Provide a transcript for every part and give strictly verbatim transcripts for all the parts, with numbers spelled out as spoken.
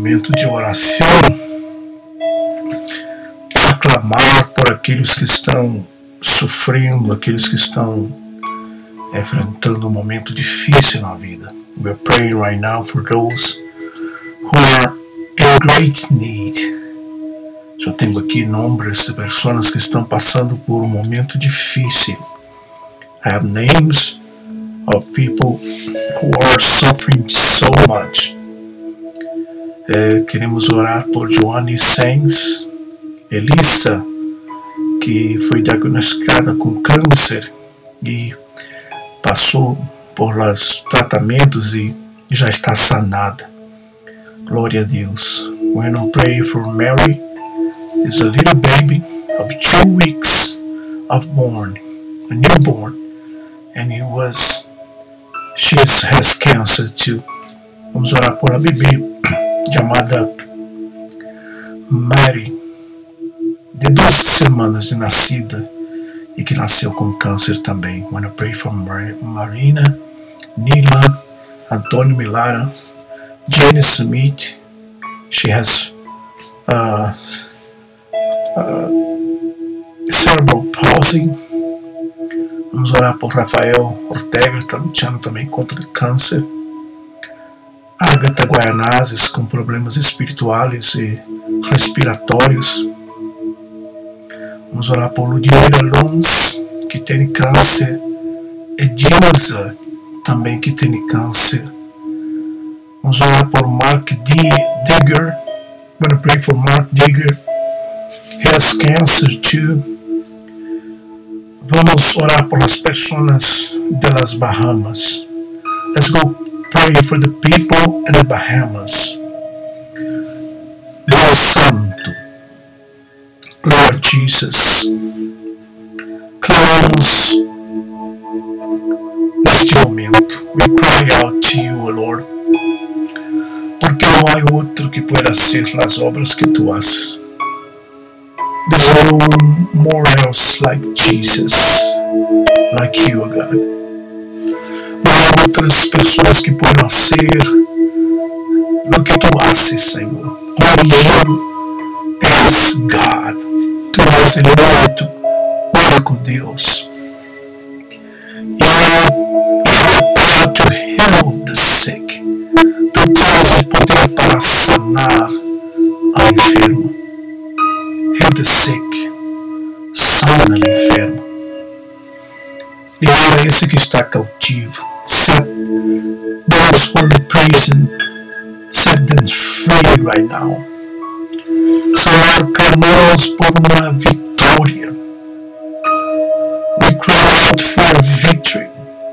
momento de oração, para clamar por aqueles que estão sofrendo, aqueles que estão enfrentando um momento difícil na vida. We're praying right now for those who are in great need. Já tenho aqui nomes de pessoas que estão passando por um momento difícil. I have names of people who are suffering so much. É, queremos orar por Joane Sens, Elissa, que foi diagnosticada com câncer e passou por os tratamentos e já está sanada. Glória a Deus. We're going to pray for Mary. Is a little baby of two weeks of born, a newborn, and he was, she has cancer too. Vamos orar por a bebê chamada Mary, de duas semanas de nascida e que nasceu com câncer também. I want to pray for Mar Marina, Nila, Antônio Milara, Jenny Smith. She has uh, uh, cerebral palsy. Vamos orar por Rafael Ortega, está lutando também contra o câncer. Agatha Guaianazes, com problemas espirituais e respiratórios. Vamos orar por Ludmila Lons, que tem câncer. Edilza, também que tem câncer. Vamos orar por Mark D. Digger. I'm going to pray for Mark Digger. He has cancer too. Vamos orar por as pessoas das Bahamas. Let's go pray for the people in the Bahamas. Deus Santo, Lord Jesus, clamamos neste momento. We cry out to you, Lord, porque não há outro que pueda hacer as obras que tu haces. There's no more else like Jesus, like you, God. Não há outras pessoas que possam ser do que tu haces, Senhor. Only you és God. Tu és o único, único Deus. You have the power to heal the sick. Tu tens o poder para sanar a enfermo. Heal the sick. Sana o enfermo. Livra esse que está cautivo. Set those who are in prison. Set them free right now. Senhor, clamamos por uma vitória. We cry out for a victory.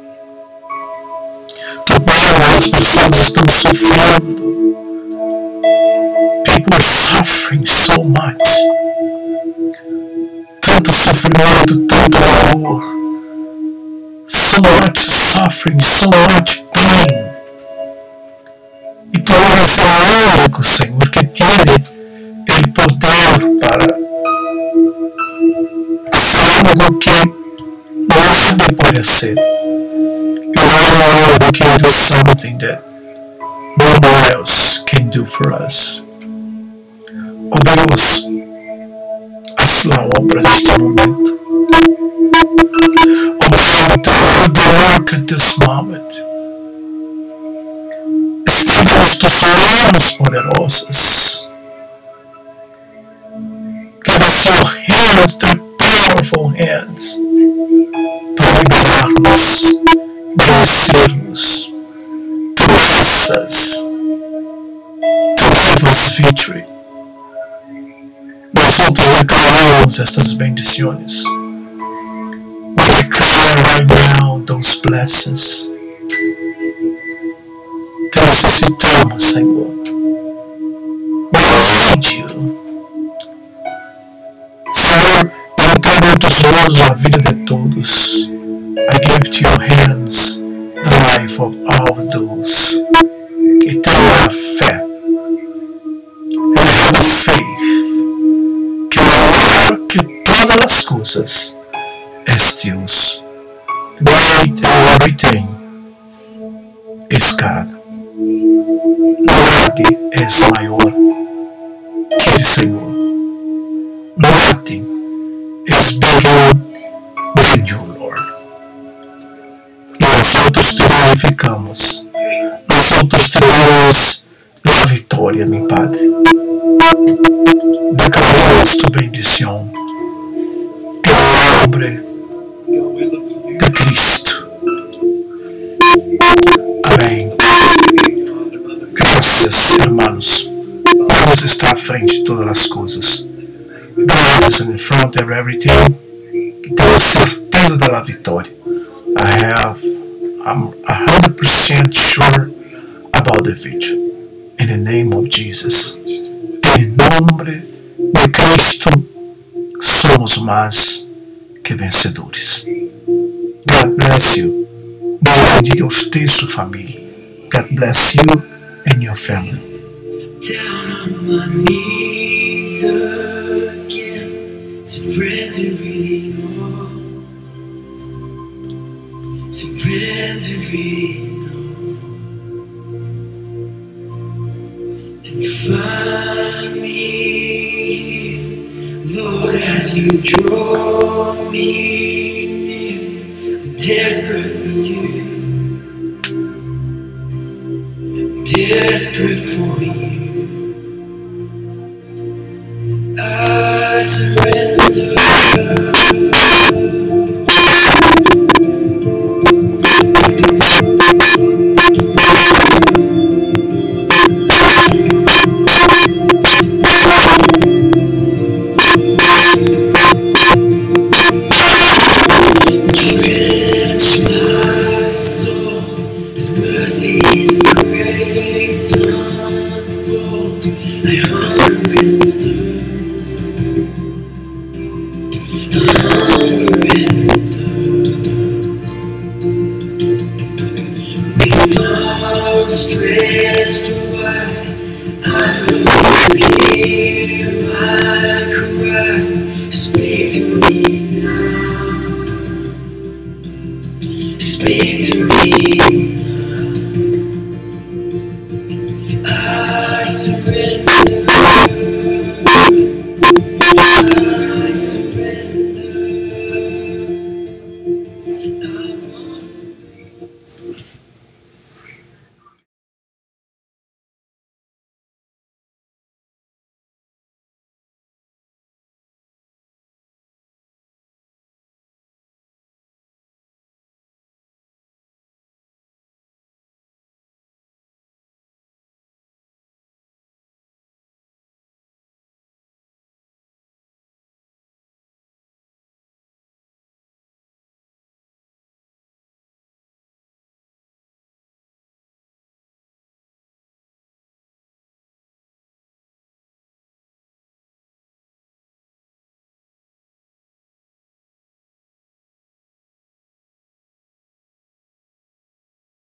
Tu Pai, as pessoas estão sofrendo. People are suffering so much. Tanto sofrimento, tanto amor. So much suffering, so much pain. E tu és o único, Senhor, que tem o poder para fazer algo que nada pode ser. You are the one who can do something that no one else can do for us. Oh Deus, haz la obra neste momento. Oh God, do the work at this moment. Estendemos tus manos poderosas. Give us your hands, thy powerful hands, para liberar-nos, vencer-nos. Tu graças, tu give us victory. Nós outros declaramos estas bendições. We declare right now those blessings. Te necessitamos, Senhor. We need you. Senhor, eu entrego em tuas mãos a vida de todos. I give to your hands the life of all those que têm a fé. And have a faith que maior que todas as coisas és Deus. Great and everything is God. No Nadie es mayor que el Señor. Nothing is bigger than you, Lord. Y nosotros te glorificamos. Nosotros te damos la victoria, mi Padre. Declaramos tu bendición en el nombre de Cristo. Amém. Graças, hermanos. Deus está à frente de todas as coisas. God is in front of everything. Tenho certeza da vitória. I have, I'm one hundred percent sure about the victory. In the name of Jesus. Em nome de Cristo, somos mais que vencedores. God bless you. Deus bendiga você e sua família. God bless you and your family. Down on my knees again, surrendering all, surrendering all, and find me here, Lord, as you draw me near. I'm desperate for you. Desperate for you, I surrender. Drench my soul, His mercy and grace unfold. I hunger and thirst, I hunger and thirst. With arms stretched wide, I look to hear my cry. Speak to me now, speak to me.